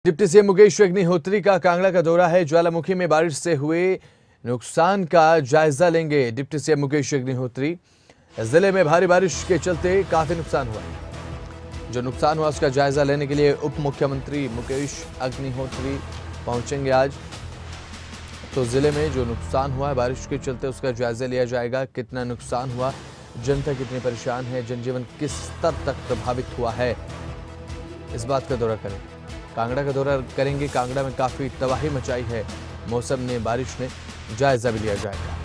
Deputy CM Mukesh Agnihotri का कांगड़ा का दौरा है। ज्वालामुखी में बारिश से हुए नुकसान का जायजा लेंगे डिप्टी सीएम मुकेश अग्निहोत्री। जिले में भारी बारिश के चलते काफी नुकसान हुआ। जो नुकसान हुआ उसका जायजा लेने के लिए उप मुख्यमंत्री मुकेश अग्निहोत्री पहुंचेंगे आज। तो जिले में जो नुकसान हुआ है बारिश के चलते उसका जायजा लिया जाएगा। कितना नुकसान हुआ, जनता कितनी परेशान है, जनजीवन किस स्तर तक प्रभावित हुआ है, इस बात का दौरा करें। कांगड़ा का दौरा करेंगे। कांगड़ा में काफी तबाही मचाई है मौसम ने, बारिश ने, जायजा भी लिया जाएगा।